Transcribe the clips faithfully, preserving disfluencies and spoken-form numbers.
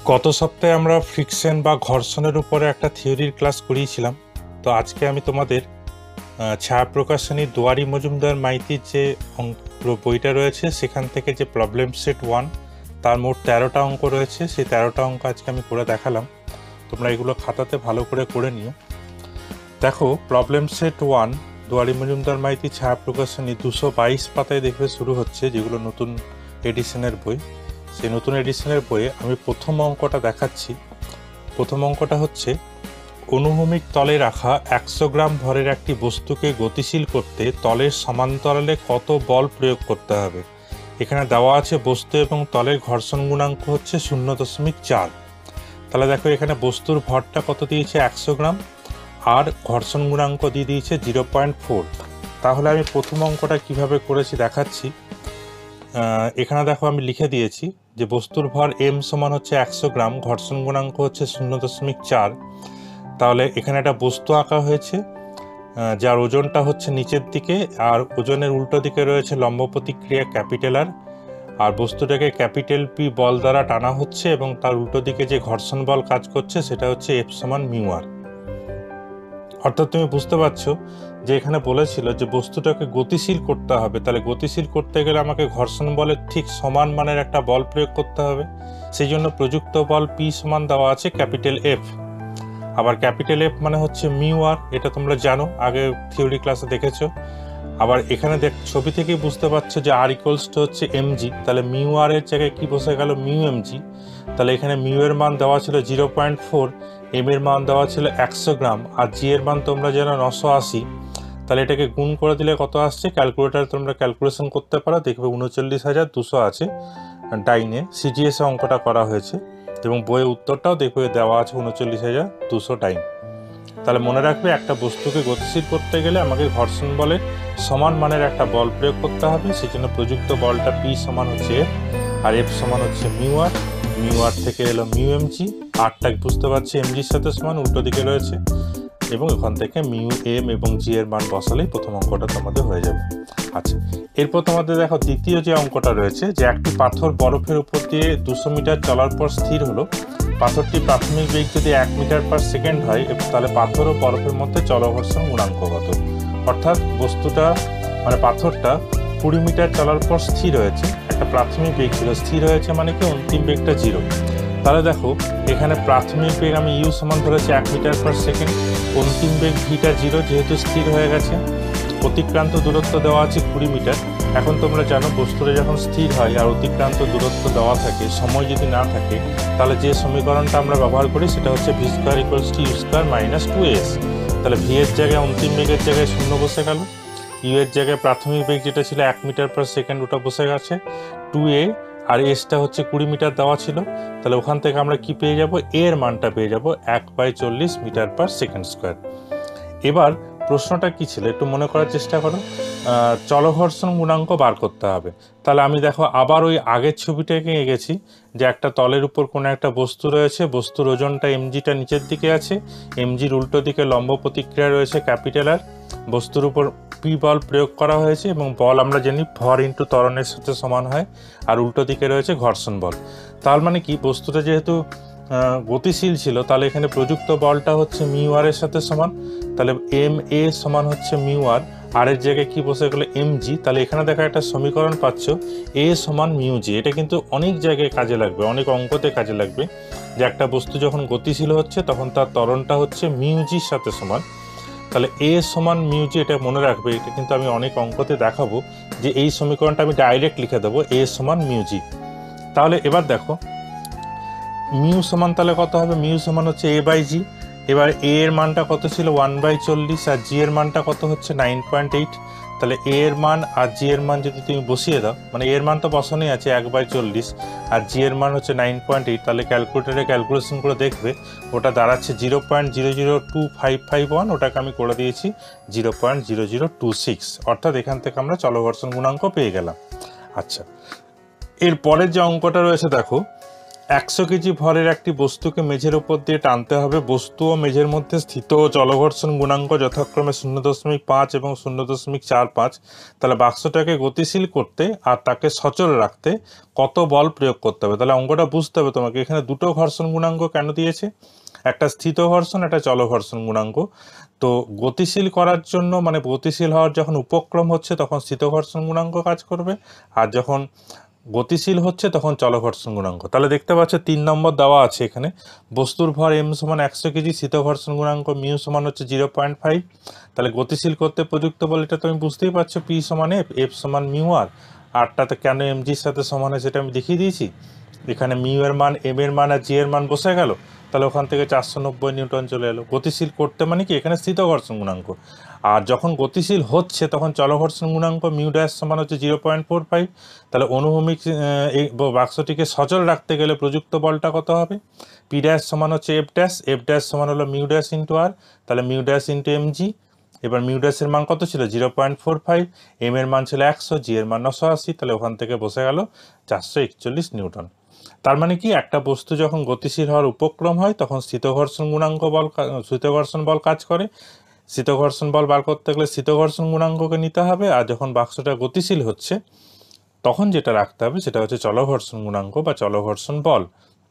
গত সপ্তাহে আমরা ফ্রিকশন বা ঘর্ষণের উপরে একটা থিওরির ক্লাস করিয়েছিলাম। তো আজকে আমি তোমাদের ছায়া প্রকাশনী দুয়ারি মজুমদার মাইতির যে বইটা রয়েছে সেখান থেকে যে প্রবলেম সেট ওয়ান তার মোট তেরোটা অঙ্ক রয়েছে, সেই তেরোটা অঙ্ক আজকে আমি করে দেখালাম। তোমরা এগুলো খাতাতে ভালো করে করে নিও। দেখো, problem set one Duari Majumdar Maiti Chhaya Prakashani দুশো বাইশ পাতায় দেখবে শুরু হচ্ছে, যেগুলো নতুন এডিশনের বই। সেই নতুন এডিশনের বইয়ে আমি প্রথম অঙ্কটা দেখাচ্ছি। প্রথম অঙ্কটা হচ্ছে, অনুভূমিক তলে রাখা একশো গ্রাম ভরের একটি বস্তুকে গতিশীল করতে তলের সমান্তরালে কত বল প্রয়োগ করতে হবে। এখানে দেওয়া আছে বস্তু এবং তলের ঘর্ষণ গুণাঙ্ক হচ্ছে শূন্য দশমিক চার। তাহলে দেখো, এখানে বস্তুর ভরটা কত দিয়েছে, একশো গ্রাম, আর ঘর্ষণ গুণাঙ্ক দিয়ে দিয়েছে জিরো পয়েন্ট ফোর। তাহলে আমি প্রথম অঙ্কটা কিভাবে করেছি দেখাচ্ছি। এখানে দেখো, আমি লিখে দিয়েছি যে বস্তুর ভর এম সমান হচ্ছে একশো গ্রাম, ঘর্ষণ গুণাঙ্ক হচ্ছে শূন্য দশমিক চার। তাহলে এখানে একটা বস্তু আঁকা হয়েছে যার ওজনটা হচ্ছে নিচের দিকে, আর ওজনের উল্টো দিকে রয়েছে লম্ব প্রতিক্রিয়া ক্যাপিটাল আর, আর বস্তুটাকে ক্যাপিটাল পি বল দ্বারা টানা হচ্ছে এবং তার উল্টো দিকে যে ঘর্ষণ বল কাজ করছে সেটা হচ্ছে এফ সমান মিউ আর। অর্থাৎ তুমি বুঝতে পারছো যে এখানে বলেছিল যে বস্তুটাকে গতিশীল করতে হবে। তাহলে গতিশীল করতে গেলে আমাকে ঘর্ষণ বলের ঠিক সমান মানের একটা বল প্রয়োগ করতে হবে। সেই জন্য প্রযুক্ত বল পি সমান দেওয়া আছে ক্যাপিটাল এফ। আবার ক্যাপিটাল এফ মানে হচ্ছে মিউ আর, এটা তোমরা জানো, আগে থিওরি ক্লাসে দেখেছো। আবার এখানে দেখ, ছবি থেকেই বুঝতে পারছো যে আর ইকুয়ালস টু হচ্ছে এমজি। তাহলে মিউ আর এর জায়গায় কি বসে গেল, মিউ এমজি। তাহলে এখানে মিউ এর মান দেওয়া ছিল জিরো পয়েন্ট ফোর, এম এর মান দেওয়া ছিল একশো গ্রাম, আর জি এর মান তোমরা জানো নশো আশি। তাহলে এটাকে গুণ করে দিলে কত আসছে, ক্যালকুলেটার তোমরা ক্যালকুলেশন করতে পারো, দেখবে উনচল্লিশ হাজার দুশো আছে ডাইনে। সিজিএস এ অঙ্কটা করা হয়েছে এবং বইয়ের উত্তরটাও দেখবে দেওয়া আছে উনচল্লিশ হাজার দুশো ডাইন। তাহলে মনে রাখবে, একটা বস্তুকে গতিশীল করতে গেলে আমাকে ঘর্ষণ বলে সমান মানের একটা বল প্রয়োগ করতে হবে। সেই জন্য প্রযুক্ত বলটা পি সমান হচ্ছে এফ, আর এফ সমান হচ্ছে মিউ আর। মিউ আর থেকে এলো মিউ এমজি, আরটা বুঝতে পারছি এমজির সাথে সমান, উল্টো দিকে রয়েছে, এবং এখান থেকে মিউ এম এবং জি এর মান বসালেই প্রথম অঙ্কটা তোমাদের হয়ে যাবে। আচ্ছা, এরপর তোমাদের দেখো দ্বিতীয় যে অঙ্কটা রয়েছে, যে একটি পাথর বরফের উপর দিয়ে দুশো মিটার চলার পর স্থির হলো। পাথরটি প্রাথমিক বেগ যদি এক মিটার পার সেকেন্ড হয়, তাহলে পাথর ও বরফের মধ্যে চলঘর্ষণ গুণাঙ্ক কত। অর্থাৎ বস্তুটা মানে পাথরটা কুড়ি মিটার চলার পর স্থির হয়েছে, একটা প্রাথমিক বেগ ছিল, স্থির হয়েছে মানে কি অন্তিম বেগটা জিরো। তাহলে দেখো, এখানে প্রাথমিক বেগ আমি ইউ সমান ধরেছি এক মিটার পার সেকেন্ড, অন্তিম বেগ ভিটা জিরো, যেহেতু স্থির হয়ে গেছে। অতিক্রান্ত দূরত্ব দেওয়া আছে কুড়ি মিটার। এখন তোমরা জানো, বস্তুটা যখন স্থির হয় আর অতিক্রান্ত দূরত্ব দেওয়া থাকে, সময় যদি না থাকে, তাহলে যে সমীকরণটা আমরা ব্যবহার করি সেটা হচ্ছে V square equals to U square minus two S. তাহলে ভি এর জায়গায় অন্তিম বেগের জায়গায় শূন্য বসে গেল, ইউ এর জায়গায় প্রাথমিক বেগ যেটা ছিল এক মিটার পার সেকেন্ড ওটা বসে গেছে, টু এ, আর এসটা হচ্ছে কুড়ি মিটার দেওয়া ছিল। তাহলে ওখান থেকে আমরা কি পেয়ে যাব, এর মানটা পেয়ে যাব এক বাই চল্লিশ মিটার পার সেকেন্ড স্কোয়ার। এবার প্রশ্নটা কি ছিল একটু মনে করার চেষ্টা করো। চলঘর্ষণ গুণাঙ্ক বার করতে হবে। তাহলে আমি দেখো আবার ওই আগের ছবিটাকে এঁকেছি, যে একটা তলের উপর কোনো একটা বস্তু রয়েছে, বস্তুর ওজনটা এমজিটা নিচের দিকে আছে, এমজির উল্টো দিকে লম্ব প্রতিক্রিয়া রয়েছে ক্যাপিটাল আর, বস্তুর উপর পি বল প্রয়োগ করা হয়েছে এবং বল আমরা জানি ভর ইন্টু ত্বরণের সাথে সমান হয়, আর উল্টো দিকে রয়েছে ঘর্ষণ বল। তার মানে কি, বস্তুটা যেহেতু গতিশীল ছিল, তাহলে এখানে প্রযুক্ত বলটা হচ্ছে মিউ আর এর সাথে সমান। তাহলে এম এ সমান হচ্ছে মিউ আর, আর এর জায়গায় কি বসে গেলো এম জি। তাহলে এখানে দেখা একটা সমীকরণ পাচ্ছ, এ সমান মিউ জি। এটা কিন্তু অনেক জায়গায় কাজে লাগবে, অনেক অঙ্কতে কাজে লাগবে, যে একটা বস্তু যখন গতিশীল হচ্ছে তখন তার ত্বরণটা হচ্ছে মিউ জির সাথে সমান। তাহলে এ সমান মিউ জি, এটা মনে রাখবে। এটা কিন্তু আমি অনেক অঙ্কতে দেখাবো যে এই সমীকরণটা আমি ডাইরেক্ট লিখে দেবো, এ সমান মিউ জি। তাহলে এবার দেখো, মিউ সমান তাহলে কত হবে, মিউ সমান হচ্ছে এ বাই জি। এবার এ এর মানটা কত ছিল, ওয়ান বাই চল্লিশ, আর জি এর মানটা কত হচ্ছে নাইন পয়েন্ট এইট। তাহলে এ এর মান আর জি এর মান যদি তুমি বসিয়ে দাও, মানে এর মান তো বসানোই আছে এক বাই চল্লিশ, আর জি এর মান হচ্ছে নাইন পয়েন্ট এইট, তাহলে ক্যালকুলেটারে ক্যালকুলেশন করে দেখবে ওটা দাঁড়াচ্ছে zero point zero zero two five five one. ওটাকে আমি করে দিয়েছি zero point zero zero two six. অর্থাৎ এখান থেকে আমরা চলঘর্ষণ গুণাঙ্ক পেয়ে গেলাম। আচ্ছা, এর পরের যে অঙ্কটা রয়েছে দেখো, একশো কেজি ভরের একটি বস্তুকে মেঝের উপর দিয়ে টানতে হবে। বস্তু ও মেঝের মধ্যে স্থিত জলঘর্ষণ গুণাঙ্ক যথাক্রমে শূন্য দশমিক পাঁচ এবং শূন্য দশমিক চার পাঁচ। তাহলে বাক্সটাকে গতিশীল করতে আর তাকে সচল রাখতে কত বল প্রয়োগ করতে হবে? তাহলে অঙ্কটা বুঝতে হবে তোমাকে। এখানে দুটো ঘর্ষণ গুণাঙ্ক কেন দিয়েছে? একটা স্থিত ঘর্ষণ, একটা চলঘর্ষণ গুণাঙ্ক। তো গতিশীল করার জন্য, মানে গতিশীল হওয়ার যখন উপক্রম হচ্ছে তখন স্থিত ঘর্ষণ গুণাঙ্ক কাজ করবে, আর যখন গতিশীল হচ্ছে তখন চলঘর্ষণ গুণাঙ্ক। তাহলে দেখতে পাচ্ছ তিন নম্বর দেওয়া আছে এখানে, বস্তুর ভর এম সমান একশো কেজি, স্থিত ঘর্ষণ গুণাঙ্ক মিউ সমান হচ্ছে জিরো পয়েন্ট ফাইভ। তাহলে গতিশীল করতে প্রযুক্ত বল, এটা তুমি বুঝতেই পারছো, পি সমান এফ, এফ সমান মিউ আর। আরটাতে কেন এমজির সাথে সমান হয় সেটা আমি দেখিয়ে দিয়েছি। এখানে মিউ এর মান, এম এর মান আর জি এর মান বসে গেল, তাহলে ওখান থেকে চারশো নব্বই নিউটন চলে এলো। গতিশীল করতে মানে কি, এখানে স্থিত ঘর্ষণ গুণাঙ্ক। আর যখন গতিশীল হচ্ছে তখন চলঘর্ষণ গুণাঙ্ক মিউ ড্যাশ সমান হচ্ছে জিরো পয়েন্ট ফোর ফাইভ। তাহলে অনুভূমিক এই বাক্সটিকে সচল রাখতে গেলে প্রযুক্ত বলটা কত হবে? পি ড্যাশ সমান হচ্ছে এফ ড্যাশ, এফ ড্যাশ সমান হলো মিউ ড্যাশ ইন্টু আর। তাহলে mu dash into M G. এবার মিউ ড্যাশের মান কত ছিল? Zero point four five. M এর মান ছিল একশো, জি এর মান নশো আশি। তাহলে ওখান থেকে বসে গেল চারশো একচল্লিশ নিউটন। তার মানে কি, একটা বস্তু যখন গতিশীল হওয়ার উপক্রম হয় তখন স্থিত ঘর্ষণ গুণাঙ্ক বল স্থিত ঘর্ষণ বল কাজ করে। স্থিত ঘর্ষণ বল বার করতে গেলে স্থিত ঘর্ষণ গুণাঙ্ককে নিতে হবে, আর যখন বাক্সটা গতিশীল হচ্ছে তখন যেটা রাখতে হবে সেটা হচ্ছে চলঘর্ষণ গুণাঙ্ক বা চলঘর্ষণ বল।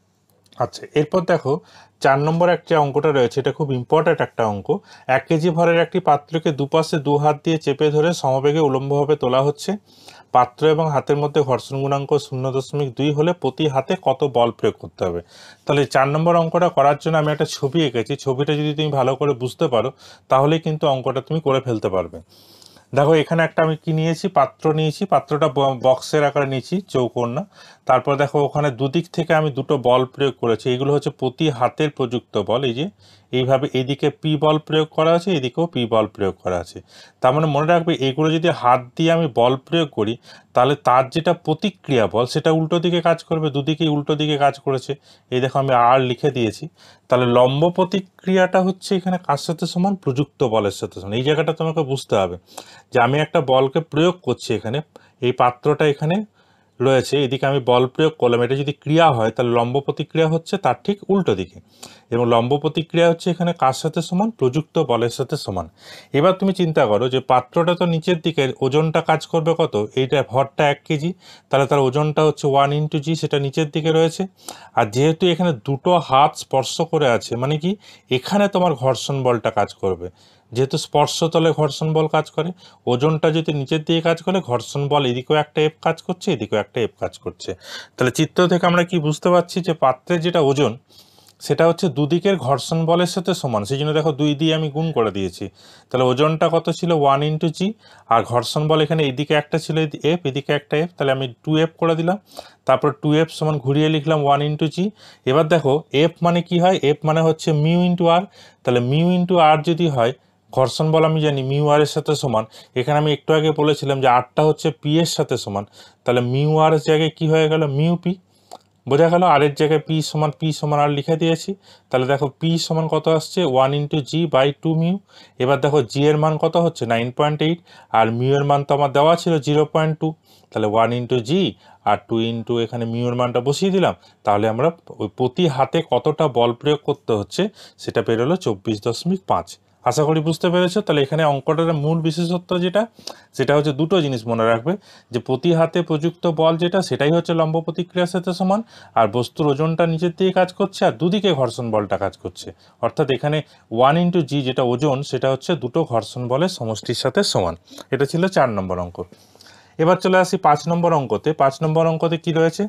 আচ্ছা, এরপর দেখো চার নম্বর একটা অঙ্কটা রয়েছে, এটা খুব ইম্পর্ট্যান্ট একটা অঙ্ক। এক কেজি ভরের একটি পাত্রকে দুপাশে দু হাত দিয়ে চেপে ধরে সমবেগে উলম্বভাবে তোলা হচ্ছে। পাত্র এবং হাতের মধ্যে ঘর্ষণ গুণাঙ্ক শূন্য দশমিক দুই হলে প্রতি হাতে কত বল প্রয়োগ করতে হবে? তাহলে চার নম্বর অঙ্কটা করার জন্য আমি একটা ছবি এঁকেছি। ছবিটা যদি তুমি ভালো করে বুঝতে পারো তাহলেই কিন্তু অঙ্কটা তুমি করে ফেলতে পারবে। দেখো এখানে একটা আমি কি নিয়েছি, পাত্র নিয়েছি, পাত্রটা বক্সের আকারে নিয়েছি, চৌকোর না। তারপর দেখো ওখানে দুদিক থেকে আমি দুটো বল প্রয়োগ করেছি, এগুলো হচ্ছে প্রতি হাতের প্রযুক্ত বল। এই যে এইভাবে এদিকে পি বল প্রয়োগ করা আছে, এদিকেও পি বল প্রয়োগ করা আছে। তার মানে মনে রাখবে, এগুলো যদি হাত দিয়ে আমি বল প্রয়োগ করি তাহলে তার যেটা প্রতিক্রিয়া বল সেটা উল্টো দিকে কাজ করবে, দুদিকেই উল্টো দিকে কাজ করেছে। এই দেখো আমি আর লিখে দিয়েছি। তাহলে লম্ব প্রতিক্রিয়াটা হচ্ছে এখানে কার সাথে সমান? প্রযুক্ত বলের সাথে সমান। এই জায়গাটা তোমাকে বুঝতে হবে যে আমি একটা বলকে প্রয়োগ করছি, এখানে এই পাত্রটা এখানে রয়েছে, এদিকে আমি বল প্রয়োগ করলাম। এটা যদি ক্রিয়া হয় তাহলে লম্ব প্রতিক্রিয়া হচ্ছে তার ঠিক উল্টো দিকে, এবং লম্ব প্রতিক্রিয়া হচ্ছে এখানে কার সাথে সমান? প্রযুক্ত বলের সাথে সমান। এবার তুমি চিন্তা করো যে পাত্রটা তো নিচের দিকে, ওজনটা কাজ করবে কত? এইটা ভরটা এক কেজি, তাহলে তার ওজনটা হচ্ছে ওয়ান ইন্টু জি, সেটা নিচের দিকে রয়েছে। আর যেহেতু এখানে দুটো হাত স্পর্শ করে আছে, মানে কি এখানে তোমার ঘর্ষণ বলটা কাজ করবে। যেহেতু স্পর্শতলে ঘর্ষণ বল কাজ করে, ওজনটা যদি নিচের দিকে কাজ করে, ঘর্ষণ বল এদিকেও একটা এফ কাজ করছে, এদিকেও একটা এফ কাজ করছে। তাহলে চিত্র থেকে আমরা কি বুঝতে পারছি যে পাত্রের যেটা ওজন সেটা হচ্ছে দুদিকের ঘর্ষণ বলের সাথে সমান। সেই জন্য দেখো দুই দিয়ে আমি গুণ করে দিয়েছি। তাহলে ওজনটা কত ছিল? ওয়ান ইন্টু জি, আর ঘর্ষণ বল এখানে এদিকে একটা ছিল এফ, এদিকে একটা এফ, তাহলে আমি টু এফ করে দিলাম। তারপর টু এফ সমান ঘুরিয়ে লিখলাম ওয়ান ইন্টু জি। এবার দেখো এফ মানে কি হয়? এফ মানে হচ্ছে মিউ ইন্টু আর। তাহলে মিউ ইন্টু আর যদি হয়, ঘর্ষণ বল আমি জানি মিউ আর এর সাথে সমান। এখানে আমি একটু আগে বলেছিলাম যে আরটা হচ্ছে পি এর সাথে সমান, তাহলে মিউ আর এর জায়গায় কি হয়ে গেল? Mu P. বোঝা গেল? আর এর জায়গায় পি সমান পি সমান আর লিখে দিয়েছি। তাহলে দেখো পি সমান কত আসছে? One into G by two mu. এবার দেখো জি এর মান কত হচ্ছে? নাইন পয়েন্ট এইট, আর মিউ এর মান তো আমার দেওয়া ছিল জিরো পয়েন্ট টু। তাহলে ওয়ান ইন্টু জি আর টু ইন্টু এখানে মিউ এর মানটা বসিয়ে দিলাম। তাহলে আমরা ওই প্রতি হাতে কতটা বল প্রয়োগ করতে হচ্ছে সেটা বেরোলো চব্বিশ দশমিক পাঁচ। আশা করি বুঝতে পেরেছো। তাহলে এখানে অঙ্কটার মূল বিশেষত্ব যেটা, সেটা হচ্ছে দুটো জিনিস মনে রাখবে, যে প্রতি হাতে প্রযুক্ত বল যেটা সেটাই হচ্ছে লম্ব প্রতিক্রিয়ার সাথে সমান, আর বস্তুর ওজনটা নিচের দিকে কাজ করছে আর দুদিকে ঘর্ষণ বলটা কাজ করছে। অর্থাৎ এখানে ওয়ান ইন্টু জি যেটা ওজন, সেটা হচ্ছে দুটো ঘর্ষণ বলের সমষ্টির সাথে সমান। এটা ছিল চার নম্বর অঙ্ক। এবার চলে আসি পাঁচ নম্বর অঙ্কতে। পাঁচ নম্বর অঙ্কতে কি রয়েছে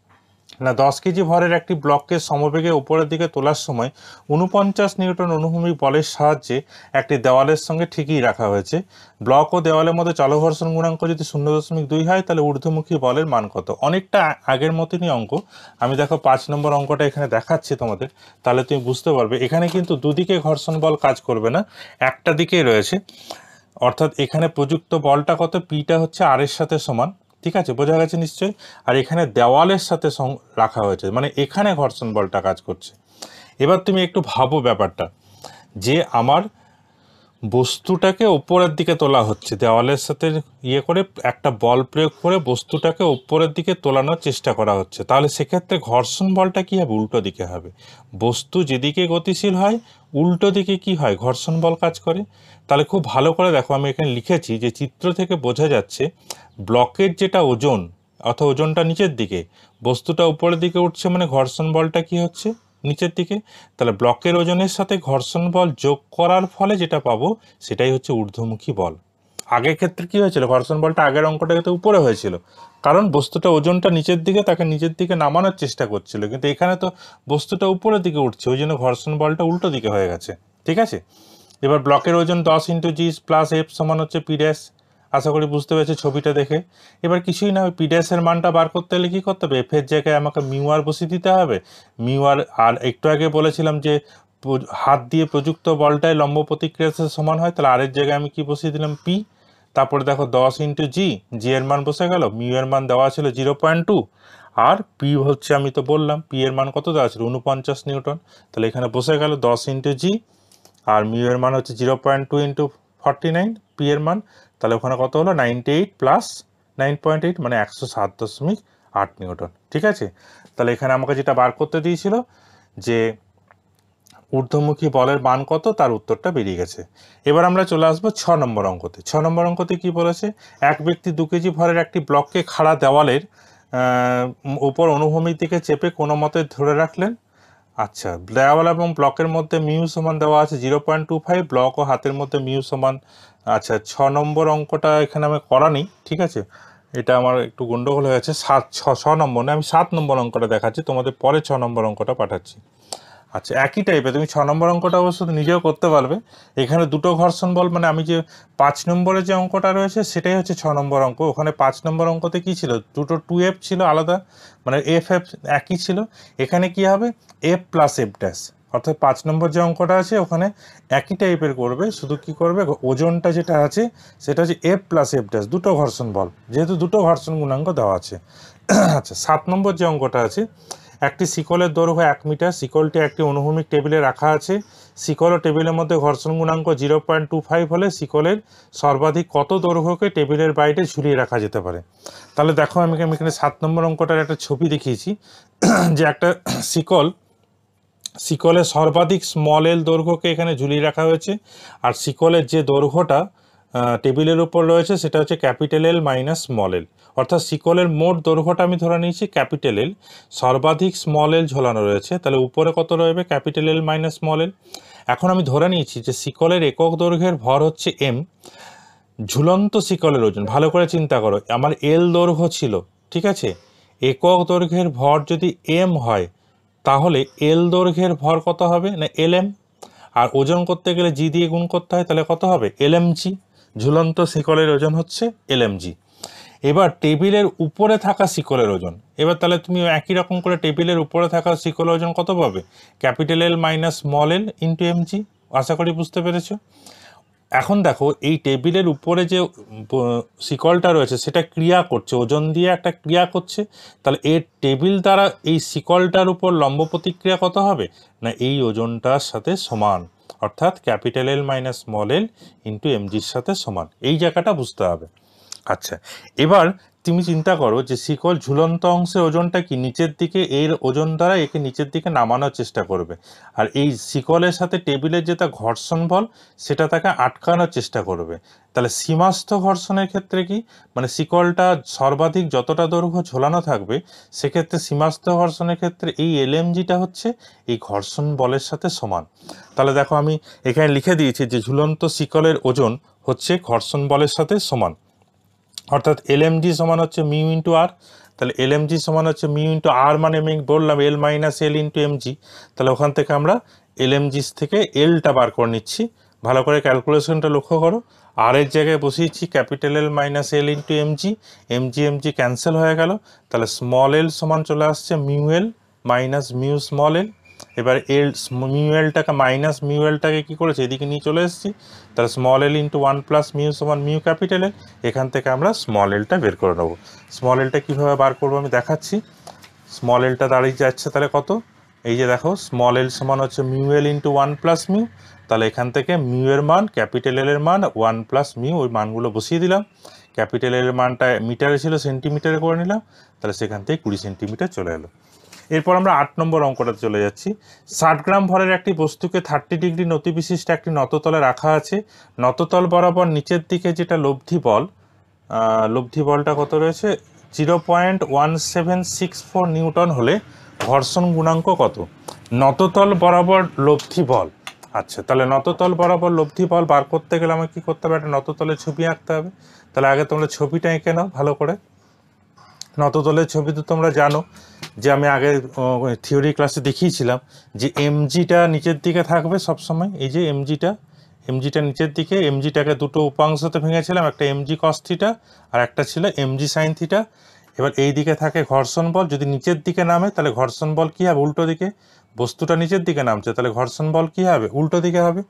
না, দশ কেজি ভরের একটি ব্লককে সমবেগে উপরের দিকে তোলার সময় উনপঞ্চাশ নিউটন অনুভূমিক বলের সাহায্যে একটি দেওয়ালের সঙ্গে ঠিকই রাখা হয়েছে। ব্লক ও দেওয়ালের মধ্যে চলঘর্ষণ গুণাঙ্ক যদি শূন্য দশমিক দুই হয় তাহলে ঊর্ধ্বমুখী বলের মান কত? অনেকটা আগের মতনই অঙ্ক। আমি দেখো পাঁচ নম্বর অঙ্কটা এখানে দেখাচ্ছি তোমাদের, তাহলে তুমি বুঝতে পারবে। এখানে কিন্তু দুদিকে ঘর্ষণ বল কাজ করবে না, একটা দিকেই রয়েছে। অর্থাৎ এখানে প্রযুক্ত বলটা কত? পিটা হচ্ছে আর এর সাথে সমান। ঠিক আছে, বোঝা গেছে নিশ্চয়ই। আর এখানে দেওয়ালের সাথে রাখা হয়েছে, মানে এখানে ঘর্ষণ বলটা কাজ করছে। এবার তুমি একটু ভাবো ব্যাপারটা, যে আমার বস্তুটাকে উপরের দিকে তোলা হচ্ছে, দেওয়ালের সাথে ইয়ে করে একটা বল প্রয়োগ করে বস্তুটাকে উপরের দিকে তোলানোর চেষ্টা করা হচ্ছে। তাহলে সেক্ষেত্রে ঘর্ষণ বলটা কী হবে? উল্টো দিকে হবে। বস্তু যেদিকে গতিশীল হয় উল্টো দিকে কি হয়? ঘর্ষণ বল কাজ করে। তাহলে খুব ভালো করে দেখো, আমি এখানে লিখেছি যে চিত্র থেকে বোঝা যাচ্ছে ব্লকের যেটা ওজন অথবা ওজনটা নিচের দিকে, বস্তুটা উপরের দিকে উঠছে, মানে ঘর্ষণ বলটা কি হচ্ছে? নিচের দিকে। তাহলে ব্লকের ওজনের সাথে ঘর্ষণ বল যোগ করার ফলে যেটা পাবো সেটাই হচ্ছে ঊর্ধ্বমুখী বল। আগের ক্ষেত্রে কি হয়েছিল? ঘর্ষণ বলটা আগের অঙ্কটাকে উপরে হয়েছিল, কারণ বস্তুটা ওজনটা নিচের দিকে, তাকে নিচের দিকে নামানোর চেষ্টা করছিল, কিন্তু এখানে তো বস্তুটা উপরের দিকে উঠছে, ওই জন্য ঘর্ষণ বলটা উল্টো দিকে হয়ে গেছে। ঠিক আছে, এবার ব্লকের ওজন দশ ইন্টু জি প্লাস এফ সমান হচ্ছে পি ড্যাশ। আশা করি বুঝতে পেরেছে ছবিটা দেখে। এবার কিছুই না, ওই পি ড্যাশের মানটা বার করতে হলে কী করতে হবে? এফের জায়গায় আমাকে মিউ আর বসিয়ে দিতে হবে। মিউ আর, আর একটু আগে বলেছিলাম যে হাত দিয়ে প্রযুক্ত বলটাই লম্ব প্রতিক্রিয়ার সাথে সমান হয়, তাহলে আরের জায়গায় আমি কি বসিয়ে দিলাম? পি। তারপরে দেখো দশ ইন্টু জি, জি এর মান বসে গেল, মিউ এর মান দেওয়া ছিল জিরো পয়েন্ট টু, আর পি হচ্ছে আমি তো বললাম পি এর মান কত দেওয়া ছিল? উনপঞ্চাশ নিউটন। তাহলে এখানে বসে গেল দশ ইন্টু জি, আর মিউ এর মান হচ্ছে zero point two into forty nine, P এর মান, তাহলে ওখানে কত হলো? Ninety eight plus nine point eight, মানে একশো সাত দশমিক আট নিউটন। ঠিক আছে, তাহলে এখানে আমাকে যেটা বার করতে দিয়েছিল যে ঊর্ধ্বমুখী বলের মান কত, তার উত্তরটা বেরিয়ে গেছে। এবার আমরা চলে আসবো ছ নম্বর অঙ্কতে। ছ নম্বর অঙ্কতে কি বলেছে? এক ব্যক্তি দু কেজি ভরের একটি ব্লককে খাড়া দেওয়ালের উপর অনুভূমির দিকে চেপে কোনো মতে ধরে রাখলেন। আচ্ছা, দেওয়াল এবং ব্লকের মধ্যে মিউ সমান দেওয়া আছে zero point two five, block ও হাতের মধ্যে মিউ সমান। আচ্ছা, ছ নম্বর অঙ্কটা এখানে আমি করানি, ঠিক আছে, এটা আমার একটু গন্ডগোল হয়ে গেছে। সাত ছ ছ নম্বর না, আমি সাত নম্বর অঙ্কটা দেখাচ্ছি তোমাদের, পরে ছ নম্বর অঙ্কটা পাঠাচ্ছি। আচ্ছা, একই টাইপের, তুমি ছ নম্বর অঙ্কটা অবশ্য নিজেও করতে পারবে। এখানে দুটো ঘর্ষণ বল, মানে আমি যে পাঁচ নম্বরে যে অঙ্কটা রয়েছে সেটাই হচ্ছে ছ নম্বর অঙ্ক। ওখানে পাঁচ নম্বর অঙ্কতে কী ছিল? দুটো টু এফ ছিল আলাদা, মানে এফ এফ একই ছিল। এখানে কি হবে? এফ প্লাস এফ ড্যাশ, অর্থাৎ পাঁচ নম্বর যে অঙ্কটা আছে ওখানে একই টাইপের করবে, শুধু কি করবে? ওজনটা যেটা আছে সেটা হচ্ছে এফ প্লাস এফ ড্যাশ, দুটো ঘর্ষণ বল, যেহেতু দুটো ঘর্ষণ গুণাঙ্ক দেওয়া আছে। আচ্ছা, সাত নম্বর যে অঙ্কটা আছে, একটি শিকলের দৈর্ঘ্য এক মিটার, শিকলটি একটি অনুভূমিক টেবিলে রাখা আছে, শিকল ও টেবিলের মধ্যে ঘর্ষণ গুণাঙ্ক জিরো পয়েন্ট টু ফাইভ হলে শিকলের সর্বাধিক কত দৈর্ঘ্যকে টেবিলের বাইরে ঝুলিয়ে রাখা যেতে পারে? তাহলে দেখো, আমি এখানে সাত নম্বর অঙ্কটার একটা ছবি দেখিয়েছি, যে একটা শিকল, শিকলের সর্বাধিক স্মল এল দৈর্ঘ্যকে এখানে ঝুলিয়ে রাখা হয়েছে, আর শিকলের যে দৈর্ঘ্যটা টেবিলের উপর রয়েছে সেটা হচ্ছে capital L minus small L, অর্থাৎ শিকলের মোট দৈর্ঘ্যটা আমি ধরে নিয়েছি ক্যাপিটাল এল, সর্বাধিক স্মল এল ঝোলানো রয়েছে, তাহলে উপরে কত রয়েছে? Capital L minus small L. এখন আমি ধরে নিয়েছি যে শিকলের একক দৈর্ঘ্যের ভর হচ্ছে এম, ঝুলন্ত শিকলের ওজন, ভালো করে চিন্তা করো, আমার এল দৈর্ঘ্য ছিল, ঠিক আছে, একক দৈর্ঘ্যের ভর যদি এম হয় তাহলে এল দৈর্ঘ্যের ভর কত হবে? না এল এম, আর ওজন করতে গেলে জি দিয়ে গুণ করতে হয়, তাহলে কত হবে? L M G. ঝুলন্ত শিকলের ওজন হচ্ছে এল এম জি। এবার টেবিলের উপরে থাকা শিকলের ওজন, এবার তাহলে তুমি একই রকম করে টেবিলের উপরে থাকা শিকলের ওজন কত পাবে? Capital L minus small L into M G. আশা করি বুঝতে পেরেছো। এখন দেখো, এই টেবিলের উপরে যে শিকলটা রয়েছে সেটা ক্রিয়া করছে, ওজন দিয়ে একটা ক্রিয়া করছে, তাহলে এর টেবিল দ্বারা এই শিকলটার উপর লম্ব প্রতিক্রিয়া কত হবে? না এই ওজনটার সাথে সমান, অর্থাৎ capital L minus small L into এমজির সাথে সমান, এই জায়গাটা বুঝতে হবে। আচ্ছা, এবার তুমি চিন্তা করো যে শিকল ঝুলন্ত অংশের ওজনটা কি নিচের দিকে, এর ওজন দ্বারা একে নিচের দিকে নামানোর চেষ্টা করবে, আর এই শিকলের সাথে টেবিলের যেটা ঘর্ষণ বল সেটা তাকে আটকানোর চেষ্টা করবে। তাহলে সীমাস্থ ঘর্ষণের ক্ষেত্রে কি, মানে শিকলটা সর্বাধিক যতটা দৈর্ঘ্য ঝোলানো থাকবে সেক্ষেত্রে সীমাস্থ ঘর্ষণের ক্ষেত্রে এই এলএমজিটা হচ্ছে এই ঘর্ষণ বলের সাথে সমান। তাহলে দেখো, আমি এখানে লিখে দিয়েছি যে ঝুলন্ত শিকলের ওজন হচ্ছে ঘর্ষণ বলের সাথে সমান, অর্থাৎ এলএমজি সমান হচ্ছে মিউ ইন্টু আর। তাহলে এলএমজি সমান হচ্ছে মিউ ইন্টু আর, মানে আমি বললাম L minus L into MG. তাহলে ওখান থেকে আমরা এলএমজি থেকে এলটা বার করে নিচ্ছি, ভালো করে ক্যালকুলেশনটা লক্ষ্য করো। আর এর জায়গায় বসিয়েছি capital L minus L into MG, MG MG cancel হয়ে গেল, তাহলে স্মল এল সমান চলে আসছে mu L minus mu small L. এবার এল মিউ এলটাকে মাইনাস মিউ এলটাকে কী করেছে? এদিকে নিয়ে চলে এসেছি, তাহলে small L into one plus mu সমান মিউ ক্যাপিটাল এল। এখান থেকে আমরা স্মল এলটা বের করে নেবো। স্মল এলটা কীভাবে বার করবো আমি দেখাচ্ছি। স্মল এলটা দাঁড়িয়ে যাচ্ছে তাহলে কত? এই যে দেখো স্মল এল সমান হচ্ছে mu L into one plus mu, তাহলে এখান থেকে মিউ এর মান ক্যাপিটাল এল এর মান ওয়ান প্লাস মিউ, ওই মানগুলো বসিয়ে দিলাম। ক্যাপিটাল এল এর মানটা মিটারে ছিল, সেন্টিমিটারে করে নিলাম, তাহলে সেখান থেকে কুড়ি সেন্টিমিটার চলে এলো। এরপর আমরা আট নম্বর অঙ্কটাতে চলে যাচ্ছি। ষাট গ্রাম ভরের একটি বস্তুকে থার্টি ডিগ্রি নতি বিশিষ্ট একটি নততলে রাখা আছে। নততল বরাবর নিচের দিকে যেটা লব্ধি বল, লব্ধি বলটা কত রয়েছে, zero point one seven six four newton হলে ঘর্ষণ গুণাঙ্ক কত? নততল বরাবর লব্ধি বল। আচ্ছা, তাহলে নততল বরাবর লব্ধি বল বার করতে গেলে আমাকে কী করতে হবে? একটা নততলের ছবি আঁকতে হবে। তাহলে আগে তোমরা ছবিটা এঁকে নাও ভালো করে। নততলের ছবি তো তোমরা জানো যে আমি আগে থিওরি ক্লাসে দেখিয়েছিলাম যে এমজিটা নিচের দিকে থাকবে সবসময়। এই যে এমজিটা, এমজিটা নিচের দিকে, এমজিটাকে দুটো উপাংশতে ভেঙেছিলাম, একটা এমজি কস থিটা আর একটা ছিল এমজি সাইন থিটা। এবার এই দিকে থাকে ঘর্ষণ বল, যদি নিচের দিকে নামে তাহলে ঘর্ষণ বল কী হবে? উল্টো দিকে। বস্তুটা নিচের দিকে নামছে, তাহলে ঘর্ষণ বল কী হবে? উল্টো দিকে হবে।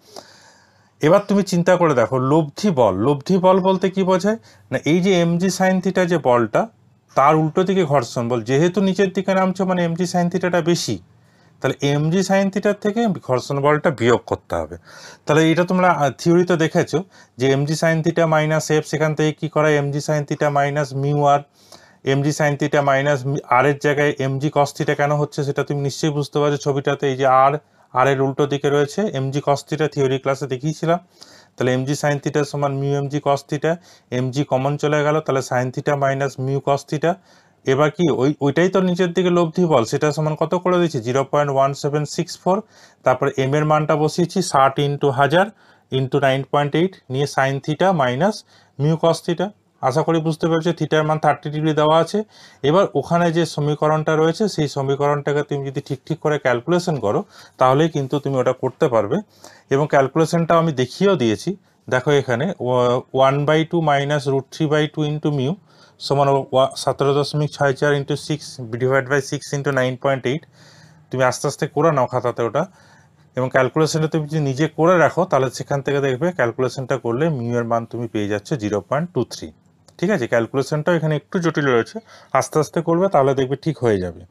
এবার তুমি চিন্তা করে দেখো লব্ধি বল, লব্ধি বল বলতে কি বোঝায় না, এই যে এমজি সাইন থিটা যে বলটা তার উল্টো দিকে ঘর্ষণ বল, যেহেতু নিচের দিকে নামছে মানে এমজি সাইন থিটাটা বেশি, তাহলে এমজি সাইন থিটার থেকে ঘর্ষণ বলটা বিয়োগ করতে হবে। তাহলে এটা তোমরা থিওরিতে দেখেছো যে MG sine theta minus F, সেখান থেকে কী করা, MG sine theta minus mu R, MG sine theta minus R এর জায়গায় এমজি কস থিটা কেন হচ্ছে সেটা তুমি নিশ্চয়ই বুঝতে পারছো ছবিটাতে। এই যে আর, আর এর উল্টো দিকে রয়েছে এমজি কস থিটা, থিওরি ক্লাসে দেখিয়েছিলাম। তাহলে এমজি সাইন থিটা সমান mu MG cos theta, MG common চলে গেল, তাহলে sine theta minus mu cos theta. এবার কি ওই ওইটাই তো নিচের দিকে লব্ধি বল, সেটা সমান কত করে দিয়েছি? Zero point one seven six four. তারপরে এম এর মানটা বসিয়েছি ষাট ইন্টু হাজার ইন্টু নাইন পয়েন্ট এইট, নিয়ে sine theta minus mu cos theta. আশা করি বুঝতে পেরেছো, থিটার মান থার্টি ডিগ্রি দেওয়া আছে। এবার ওখানে যে সমীকরণটা রয়েছে সেই সমীকরণটাকে তুমি যদি ঠিক ঠিক করে ক্যালকুলেশন করো তাহলেই কিন্তু তুমি ওটা করতে পারবে। এবং ক্যালকুলেশনটা আমি দেখিয়েও দিয়েছি, দেখো এখানে one by two minus root three by two into mu সমান সতেরো দশমিক ছয় চার into six divide by six into nine point eight. তুমি আস্তে আস্তে করে নাও খাতাতে ওটা, এবং ক্যালকুলেশনটা তুমি যদি নিজে করে রাখো তাহলে সেখান থেকে দেখবে ক্যালকুলেশনটা করলে মিউ এর মান তুমি পেয়ে যাচ্ছ জিরো পয়েন্ট টু থ্রি। ঠিক আছে, ক্যালকুলেশনটাও এখানে একটু জটিল রয়েছে, আস্তে আস্তে করবে তাহলে দেখবে ঠিক হয়ে যাবে।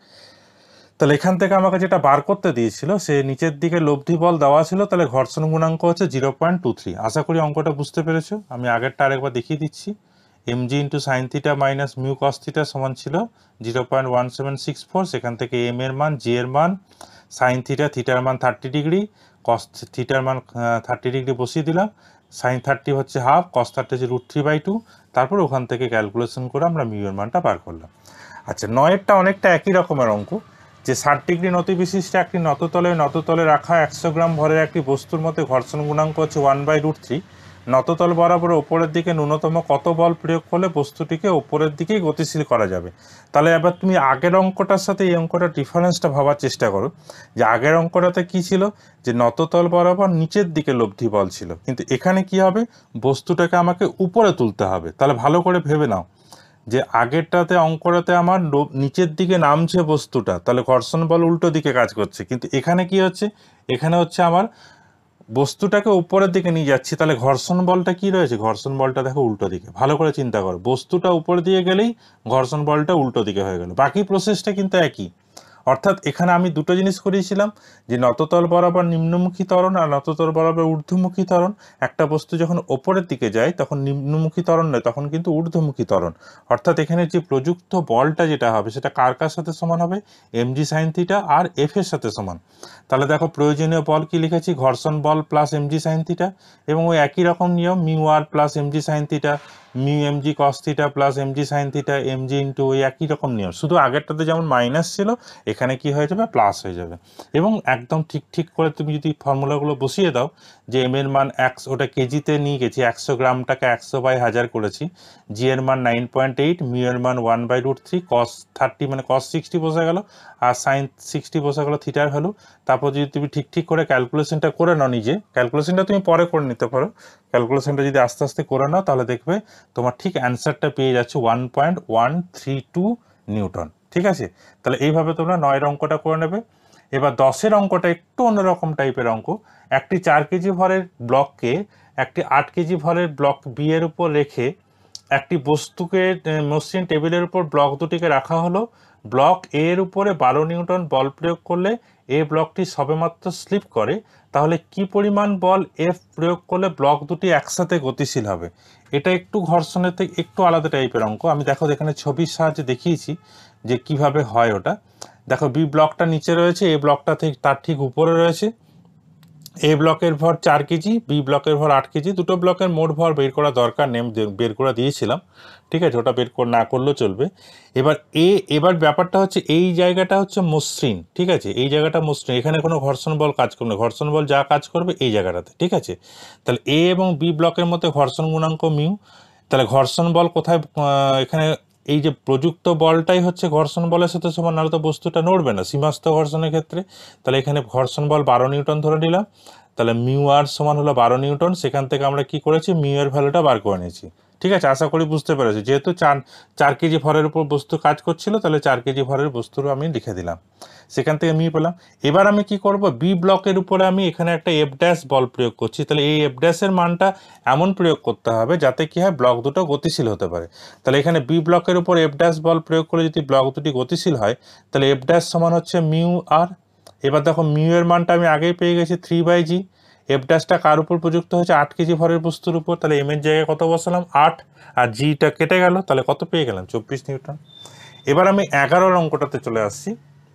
তাহলে এখান থেকে আমাকে যেটা বার করতে দিয়েছিল সে নিচের দিকে লব্ধি বল দেওয়া ছিল, তাহলে ঘর্ষণ গুণাঙ্ক হচ্ছে জিরো পয়েন্ট টু থ্রি। আশা করি অঙ্কটা বুঝতে পেরেছো। আমি আগেরটা আরেকবার দেখিয়ে দিচ্ছি। MG into sine theta minus mu cos theta সমান ছিল zero point one seven six four, সেখান থেকে এম এর মান, জি এর মান, সাইন থিটা, থিটার মান থার্টি ডিগ্রি, কস থিটার মান থার্টি ডিগ্রি বসিয়ে দিলাম, সাইন থার্টি হচ্ছে হাফ, কস থার্টি হচ্ছে রুট থ্রি বাই টু, তারপর ওখান থেকে ক্যালকুলেশন করে আমরা মিউ এর মানটা বার করলাম। আচ্ছা, নয়েরটা অনেকটা একই রকমের অঙ্ক, যে ষাট ডিগ্রি নতি বিশিষ্ট একটি নততলে নততলে রাখা একশো গ্রাম ভরের একটি বস্তুর মধ্যে ঘর্ষণ গুণাঙ্ক হচ্ছে ওয়ান বাই রুট থ্রি। নততল বরাবর ওপরের দিকে ন্যূনতম কত বল প্রয়োগ করলে বস্তুটিকে ওপরের দিকেই গতিশীল করা যাবে? তাহলে এবার তুমি আগের অঙ্কটার সাথে এই অঙ্কটার ডিফারেন্সটা ভাবার চেষ্টা করো, যে আগের অঙ্কটাতে কি ছিল, যে নততল বরাবর নিচের দিকে লব্ধি বল ছিল, কিন্তু এখানে কি হবে, বস্তুটাকে আমাকে উপরে তুলতে হবে। তাহলে ভালো করে ভেবে নাও যে আগেরটাতে অঙ্কটাতে আমার নিচের দিকে নামছে বস্তুটা, তাহলে ঘর্ষণ বল উল্টো দিকে কাজ করছে, কিন্তু এখানে কি হচ্ছে, এখানে হচ্ছে আমার বস্তুটাকে উপরের দিকে নিয়ে যাচ্ছি, তাহলে ঘর্ষণ বলটা কি রয়েছে, ঘর্ষণ বলটা দেখো উল্টো দিকে। ভালো করে চিন্তা করো, বস্তুটা উপরে দিয়ে গেলেই ঘর্ষণ বলটা উল্টো দিকে হয়ে গেল, বাকি প্রসেসটা কিন্তু একই। অর্থাৎ এখানে আমি দুটো জিনিস করিয়েছিলাম, যে নততল বরাবর নিম্নমুখী ত্বরণ আর নততল বরাবর ঊর্ধ্বমুখী ত্বরণ। একটা বস্তু যখন ওপরের দিকে যায় তখন নিম্নমুখী ত্বরণ নয়, তখন কিন্তু ঊর্ধ্বমুখী ত্বরণ। অর্থাৎ এখানে যে প্রযুক্ত বলটা যেটা হবে সেটা কার কার সাথে সমান হবে, এমজি সাইন থিটা আর এফ এর সাথে সমান। তাহলে দেখো প্রয়োজনীয় বল কি লিখেছি, ঘর্ষণ বল প্লাস এমজি সাইন থিটা, এবং ওই একই রকম নিয়ম mu R plus MG sine theta, mu MG cos theta plus MG sine theta, MG into ওই একই রকম নিয়ম, শুধু আগেরটাতে যেমন মাইনাস ছিল এখানে কি হয়ে যাবে, প্লাস হয়ে যাবে। এবং একদম ঠিক ঠিক করে তুমি যদি ফর্মুলাগুলো বসিয়ে দাও, যে এম এর মান একশো, ওটা কেজিতে নিয়ে গেছি, একশো গ্রামটাকে একশো বাই হাজার করেছি, জি এর মান নাইন পয়েন্ট এইট, মিউ এর মান one by root three, cos thirty মানে কস সিক্সটি বসে গেল, আর সাইন সিক্সটি বসে গেলো থিটার ভ্যালু। তারপর যদি তুমি ঠিক ঠিক করে ক্যালকুলেশনটা করে নাও নিজে, ক্যালকুলেশনটা তুমি পরে করে নিতে পারো, ক্যালকুলেশনটা যদি আস্তে আস্তে করে নাও তাহলে দেখবে তোমার ঠিক অ্যান্সারটা পেয়ে যাচ্ছে one point one three two newton. ঠিক আছে, তাহলে এইভাবে তোমরা নয়ের অঙ্কটা করে নেবে। এবার দশের অঙ্কটা একটু অন্যরকম টাইপের অঙ্ক। একটি চার কেজি ভরের ব্লককে একটি আট কেজি ভরের ব্লক বি এর উপর রেখে একটি বস্তুকে মসৃণ টেবিলের উপর ব্লক দুটিকে রাখা হলো। ব্লক এ এর উপরে বারো নিউটন বল প্রয়োগ করলে এ ব্লকটি সবেমাত্র স্লিপ করে, তাহলে কি পরিমাণ বল এফ প্রয়োগ করলে ব্লক দুটি একসাথে গতিশীল হবে। এটা একটু ঘর্ষণের থেকে একটু আলাদা টাইপের অঙ্ক। আমি দেখো এখানে ছবির সাহায্যে দেখিয়েছি যে কিভাবে হয় ওটা। দেখো বি ব্লকটা নিচে রয়েছে, এ ব্লকটা থেকে তার ঠিক উপরে রয়েছে। এ ব্লকের ভর চার কেজি, বি ব্লকের ভর আট কেজি। দুটো ব্লকের মোট ভর বের করা দরকার নেই, বের করে দিয়েছিলাম, ঠিক আছে, ওটা বের না করলেও চলবে। এবার এ এবার ব্যাপারটা হচ্ছে এই জায়গাটা হচ্ছে মসৃণ, ঠিক আছে, এই জায়গাটা মসৃণ, এখানে কোনো ঘর্ষণ বল কাজ করবে না, ঘর্ষণ বল যা কাজ করবে এই জায়গাটাতে, ঠিক আছে। তাহলে এ এবং বি ব্লকের মধ্যে ঘর্ষণ গুণাঙ্ক মিউ, তাহলে ঘর্ষণ বল কোথায়, এখানে এই যে প্রযুক্ত বলটাই হচ্ছে ঘর্ষণ বলের সাথে সমান, নাহলে তো বস্তুটা নড়বে না সীমাস্থ ঘর্ষণের ক্ষেত্রে। তাহলে এখানে ঘর্ষণ বল বারো নিউটন ধরে নিলাম, তাহলে মিউ আর সমান হলো বারো নিউটন। সেখান থেকে আমরা কি করেছি, মিউ এর ভ্যালুটা বার করে নিয়েছি, ঠিক আছে। আশা করি বুঝতে পেরেছি, যেহেতু চার চার কেজি ভরের উপর বস্তু কাজ করছিল, তাহলে চার কেজি ভরের বস্তুরও আমি লিখে দিলাম, সেখান থেকে মিউ পেলাম। এবার আমি কি করব, বি ব্লকের উপরে আমি এখানে একটা এফ ড্যাশ বল প্রয়োগ করছি, তাহলে এই এফ ড্যাশের মানটা এমন প্রয়োগ করতে হবে যাতে কি হয়, ব্লক দুটো গতিশীল হতে পারে। তাহলে এখানে বি ব্লকের উপর এফ ড্যাশ বল প্রয়োগ করে যদি ব্লক দুটি গতিশীল হয়, তাহলে এফ ড্যাশ সমান হচ্ছে মিউ আর। এবার দেখো মিউ এর মানটা আমি আগেই পেয়ে গেছি থ্রি বাই জি। এফ ড্যাশটা কার উপর প্রযুক্ত হয়েছে, আট কেজি ভরের বস্তুর উপর, তাহলে এম এর জায়গায় কত বসালাম, আট, আর জিটা কেটে গেল, তাহলে কত পেয়ে গেলাম, চব্বিশ নিউটন। এবার আমি এগারোর অঙ্কটাতে চলে আসছি।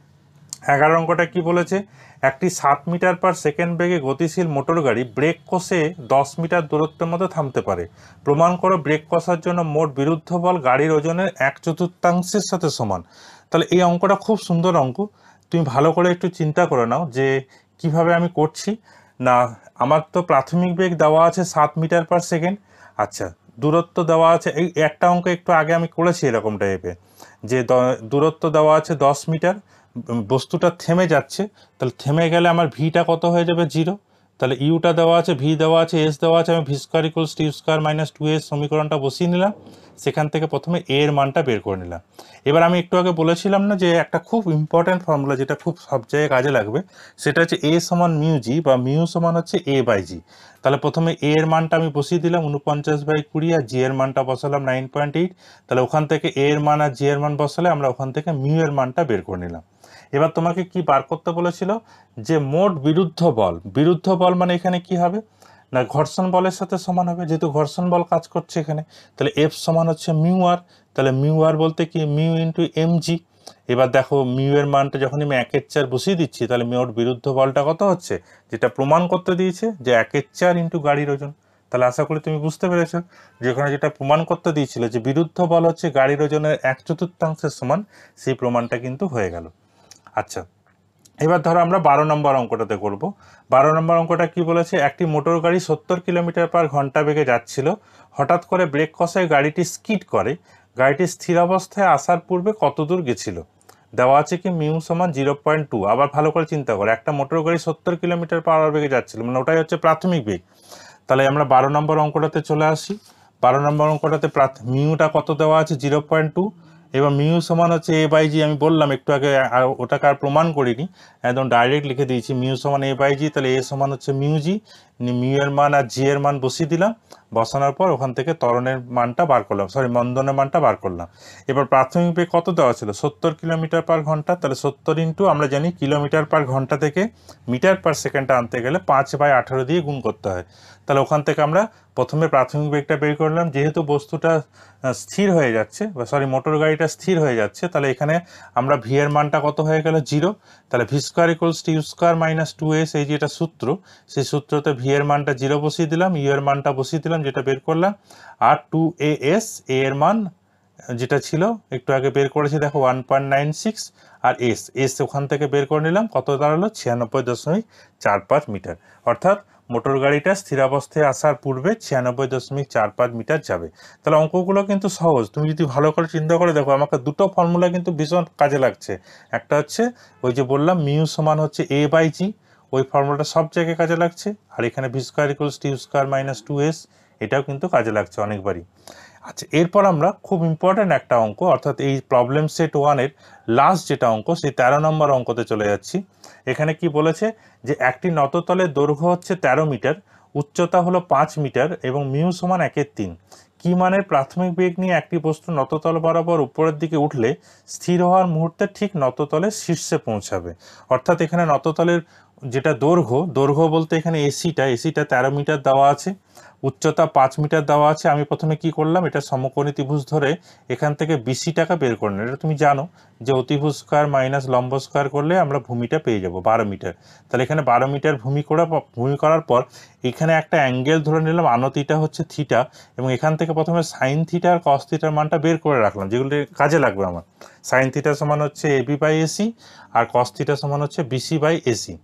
এগারো অঙ্কটা কি বলেছে, একটি সাত মিটার পার সেকেন্ড বেগে গতিশীল মোটর গাড়ি ব্রেক কষে দশ মিটার দূরত্বের মধ্যে থামতে পারে। প্রমাণ করো ব্রেক কষার জন্য মোট বিরুদ্ধ বল গাড়ির ওজনের এক চতুর্থাংশের সাথে সমান। তাহলে এই অঙ্কটা খুব সুন্দর অঙ্ক, তুমি ভালো করে একটু চিন্তা করে নাও যে কিভাবে আমি করছি। না, আমার তো প্রাথমিক বেগ দেওয়া আছে সাত মিটার পার সেকেন্ড, আচ্ছা, দূরত্ব দেওয়া আছে, এই একটা অঙ্ক একটু আগে আমি করেছি এরকম টাইপের, যে দূরত্ব দেওয়া আছে দশ মিটার, বস্তুটা থেমে যাচ্ছে, তাহলে থেমে গেলে আমার ভিটা কত হয়ে যাবে, জিরো। তাহলে ইউটা দেওয়া আছে, ভি দেওয়া আছে, এস দেওয়া আছে, আমি V square equals to U square minus two S সমীকরণটা বসিয়ে নিলাম। সেখান থেকে প্রথমে এ এর মানটা বের করে নিলাম। এবার আমি একটু আগে বলেছিলাম না যে একটা খুব ইম্পর্ট্যান্ট ফর্মুলা যেটা খুব সব জায়গায় কাজে লাগবে, সেটা হচ্ছে এ সমান মিউ জি, বা মিউ সমান হচ্ছে এ বাই জি। তাহলে প্রথমে এ এর মানটা আমি বসিয়ে দিলাম উনপঞ্চাশ বাই কুড়ি, আর জি এর মানটা বসালাম নাইন পয়েন্ট এইট। তাহলে ওখান থেকে এ এর মান আর জি এর মান বসালে আমরা ওখান থেকে মিউ এর মানটা বের করে নিলাম। এবার তোমাকে কি বার করতে বলেছিল, যে মোট বিরুদ্ধ বল, বিরুদ্ধ বল মানে এখানে কি হবে না, ঘর্ষণ বলের সাথে সমান হবে, যেহেতু ঘর্ষণ বল কাজ করছে এখানে, তাহলে এফ সমান হচ্ছে মিউ আর। তাহলে মিউ আর বলতে কি, মিউ ইন্টু এম জি। এবার দেখো মিউ এর মানটা যখন আমি একের চার বসিয়ে দিচ্ছি, তাহলে মোট বিরুদ্ধ বলটা কত হচ্ছে, যেটা প্রমাণ করতে দিয়েছে যে একের চার ইন্টু গাড়ির ওজন। তাহলে আশা করি তুমি বুঝতে পেরেছো, যেখানে যেটা প্রমাণ করতে দিয়েছিল যে বিরুদ্ধ বল হচ্ছে গাড়ির ওজনের এক চতুর্থাংশের সমান, সেই প্রমাণটা কিন্তু হয়ে গেল। আচ্ছা, এবার ধরো আমরা বারো নম্বর অঙ্কটাতে করব। বারো নম্বর অঙ্কটা কি বলেছে, একটি মোটর গাড়ি সত্তর কিলোমিটার পার ঘন্টা বেগে যাচ্ছিল, হঠাৎ করে ব্রেক কষায় গাড়িটি স্কিড করে, গাড়িটি স্থির অবস্থায় আসার পূর্বে কত দূর গেছিল। দেওয়া আছে কি মিউ সমান জিরো পয়েন্ট টু। আবার ভালো করে চিন্তা করো, একটা মোটর গাড়ি সত্তর কিলোমিটার পার আওয়ার বেগে যাচ্ছিল, মানে ওটাই হচ্ছে প্রাথমিক বেগ। তাহলে আমরা বারো নম্বর অঙ্কটাতে চলে আসি। বারো নম্বর অঙ্কটাতে মিউটা কত দেওয়া আছে, জিরো পয়েন্ট টু। এবার মিউ সমান হচ্ছে এ বাই জি, আমি বললাম একটু আগে, ওটাকে আর প্রমাণ করিনি, একদম ডাইরেক্ট লিখে দিয়েছি, মিউ সমান এ বাই জি। তাহলে এ সমান হচ্ছে মিউ জি, মিউ এর মান আর জি এর মান বসিয়ে দিলাম, বসানোর পর ওখান থেকে ত্বরণের মানটা বার করলাম, সরি মন্দনের মানটা বার করলাম। এবার প্রাথমিক বেগ কত দেওয়া ছিল, সত্তর কিলোমিটার পার ঘন্টা, তাহলে সত্তর ইন্টু আমরা জানি কিলোমিটার পার ঘন্টা থেকে মিটার পার সেকেন্ডটা আনতে গেলে পাঁচ বাই আঠারো দিয়ে গুণ করতে হয়। তাহলে ওখান থেকে আমরা প্রথমে প্রাথমিক বেগটা বের করলাম, যেহেতু বস্তুটা স্থির হয়ে যাচ্ছে, বা সরি মোটর গাড়িটা স্থির হয়ে যাচ্ছে, তাহলে এখানে আমরা ভি এর মানটা কত হয়ে গেল, জিরো। তাহলে V square equals to U square minus two S, এই যেটা সূত্র, সেই সূত্রতে ভি এর মানটা জিরো বসিয়ে দিলাম, ইউ এর মানটা বসিয়ে দিলাম যেটা বের করলাম, আর টু এ এস, এ এর মান যেটা ছিল একটু আগে বের করেছি দেখো ওয়ান পয়েন্ট নাইন সিক্স, আর এস এস ওখান থেকে বের করে নিলাম, কত দাঁড়ালো, ছিয়ানব্বই দশমিক চার পাঁচ মিটার। অর্থাৎ মোটর গাড়িটা স্থিরাবস্থায় আসার পূর্বে ছিয়ানব্বই দশমিক চার পাঁচ মিটার যাবে। তাহলে অঙ্কগুলো কিন্তু সহজ, তুমি যদি ভালো করে চিন্তা করে দেখো, আমাকে দুটো ফর্মুলা কিন্তু ভীষণ কাজে লাগছে। একটা হচ্ছে ওই যে বললাম মিউ সমান হচ্ছে এ বাই জি, ওই ফর্মুলাটা সব জায়গায় কাজে লাগছে, আর এখানে V square equals to U square minus two S, এটাও কিন্তু কাজে লাগছে অনেকবারই। আচ্ছা, এরপর আমরা খুব ইম্পর্ট্যান্ট একটা অঙ্ক, অর্থাৎ এই প্রবলেম সেট ওয়ানের লাস্ট যেটা অঙ্ক, সেই তেরো নম্বর অঙ্কতে চলে যাচ্ছি। এখানে কি বলেছে, যে একটি নততলের দৈর্ঘ্য হচ্ছে তেরো মিটার, উচ্চতা হলো পাঁচ মিটার এবং মিউ সমান একের তিন। কি মানের প্রাথমিক বেগ নিয়ে একটি বস্তু নততল বরাবর উপরের দিকে উঠলে স্থির হওয়ার মুহূর্তে ঠিক নততলের শীর্ষে পৌঁছাবে। অর্থাৎ এখানে নততলের যেটা দৈর্ঘ্য দৈর্ঘ্য বলতে এখানে এসিটা এসিটা তেরো মিটার দেওয়া আছে, উচ্চতা পাঁচ মিটার দেওয়া আছে। আমি প্রথমে কি করলাম, এটা সমকোণী ত্রিভুজ ধরে এখান থেকে বিসি টাকা বের করে নিলাম। এটা তুমি জানো যে অতিভুজ স্কোয়ার মাইনাস লম্ব স্কোয়ার করলে আমরা ভূমিটা পেয়ে যাব বারো মিটার। তাহলে এখানে বারো মিটার ভূমি করা ভূমি করার পর এখানে একটা অ্যাঙ্গেল ধরে নিলাম, আনতিটা হচ্ছে থিটা, এবং এখান থেকে প্রথমে সাইন থিটা আর কস থিটার মানটা বের করে রাখলাম, যেগুলো কাজে লাগবে আমার। সাইন থিটা সমান হচ্ছে এবি বাই এসি আর কস থিটা সমান হচ্ছে বিসি বাই এসি।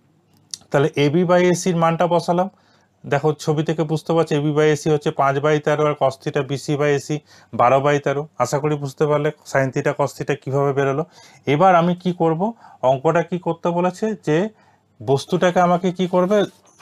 তাহলে এবি বাই এসির মানটা বসালাম। দেখো ছবি থেকে বুঝতে পারছো এবি বাই এসি হচ্ছে পাঁচ বাই তেরো আর cos theta BC by AC বারো বাই তেরো। আশা করি বুঝতে পারলে সাইন থিটা কস থিটা কীভাবে বেরোলো। এবার আমি কি করব, অঙ্কটা কি করতে বলেছে যে বস্তুটাকে আমাকে কি করবে,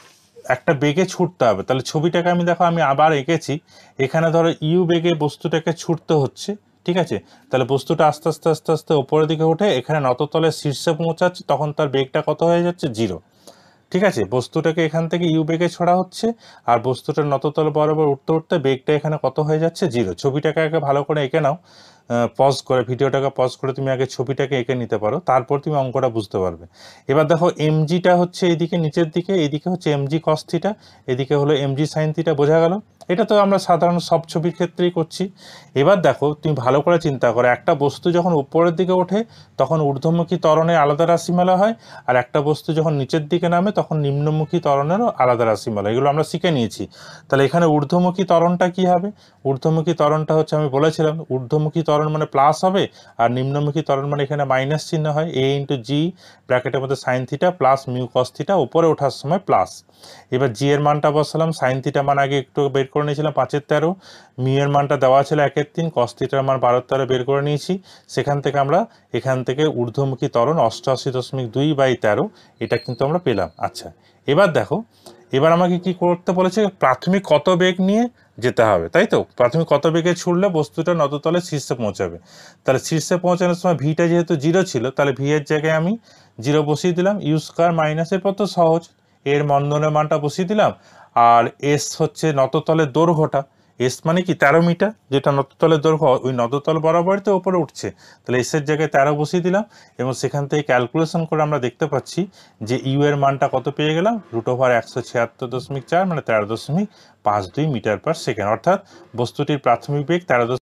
একটা বেগে ছুটতে হবে। তাহলে ছবিটাকে আমি দেখো আমি আবার এঁকেছি, এখানে ধরো ইউ বেগে বস্তুটাকে ছুটতে হচ্ছে, ঠিক আছে। তাহলে বস্তুটা আস্তে আস্তে আস্তে আস্তে ওপরের দিকে উঠে এখানে নততলের শীর্ষে পৌঁছাচ্ছে, তখন তার বেগটা কত হয়ে যাচ্ছে, জিরো। ঠিক আছে, বস্তুটাকে এখান থেকে ইউ বেগে ছড়া হচ্ছে আর বস্তুটা নততল বরাবর উঠতে উঠতে বেগটা এখানে কত হয়ে যাচ্ছে, জিরো। ছবিটাকে আগে ভালো করে এঁকে নাও, পজ করে ভিডিওটাকে পজ করে তুমি আগে ছবিটাকে এঁকে নিতে পারো, তারপর তুমি অঙ্কটা বুঝতে পারবে। এবার দেখো এমজিটা হচ্ছে এইদিকে নিচের দিকে, এইদিকে হচ্ছে এমজি কস থিটা, এদিকে হলো এমজি সাইন থিটা। বোঝা গেল? এটা তো আমরা সাধারণ সব ছবির ক্ষেত্রেই করছি। এবার দেখো তুমি ভালো করে চিন্তা করো, একটা বস্তু যখন উপরের দিকে ওঠে তখন ঊর্ধ্বমুখী ত্বরণে আলাদা রাশিমালা হয়, আর একটা বস্তু যখন নিচের দিকে নামে তখন নিম্নমুখী ত্বরণেরও আলাদা রাশিমালা। এগুলো আমরা শিখে নিয়েছি। তাহলে এখানে ঊর্ধ্বমুখী ত্বরণটা কি হবে, ঊর্ধ্বমুখী ত্বরণটা হচ্ছে আমি বলেছিলাম ঊর্ধ্বমুখী ত্বরণ মানে প্লাস হবে আর নিম্নমুখী ত্বরণ মানে এখানে মাইনাস চিহ্ন হয়, এ ইন্টু জি ব্র্যাকেটের মধ্যে sine theta plus mu cos theta, উপরে ওঠার সময় প্লাস। এবার জি এর মানটা বসালাম, সাইন থিটা মান আগে একটু বের করে নিয়েছিলাম পাঁচের তেরো, মিউ এর মানটা দেওয়া ছিল একের তিন, কস থিটার মান বারোর তেরো বের করে নিয়েছি। সেখান থেকে আমরা এখান থেকে ঊর্ধ্বমুখী ত্বরণ অষ্টআশি দশমিক দুই বাই তেরো এটা কিন্তু আমরা পেলাম। আচ্ছা এবার দেখো, এবার আমাকে কি করতে বলেছে, প্রাথমিক কত বেগ নিয়ে যেতে হবে, তাই তো। প্রাথমিক কত বেগে ছুটলে বস্তুটা নততলে শীর্ষে পৌঁছাবে। তাহলে শীর্ষে পৌঁছানোর সময় ভিটা যেহেতু জিরো ছিল, তাহলে ভি এর জায়গায় আমি জিরো বসিয়ে দিলাম, ইউ স্কোয়ার মাইনাসের পর তো সহজ, এর মন্দনের মানটা বসিয়ে দিলাম। আর এস হচ্ছে নততলের দৈর্ঘ্যটা, এস মানে কি তেরো মিটার, যেটা নততলের দৈর্ঘ্য ওই নততল বরাবরই তো উপরে উঠছে, তাহলে এসের জায়গায় তেরো বসিয়ে দিলাম। এবং সেখান থেকে ক্যালকুলেশন করে আমরা দেখতে পাচ্ছি যে ইউ এর মানটা কত পেয়ে গেলাম, রুট ওভার একশো ছিয়াত্তর দশমিক চার মানে তেরো দশমিক পাঁচ দুই মিটার পার সেকেন্ড। অর্থাৎ বস্তুটির প্রাথমিক বেগ তেরো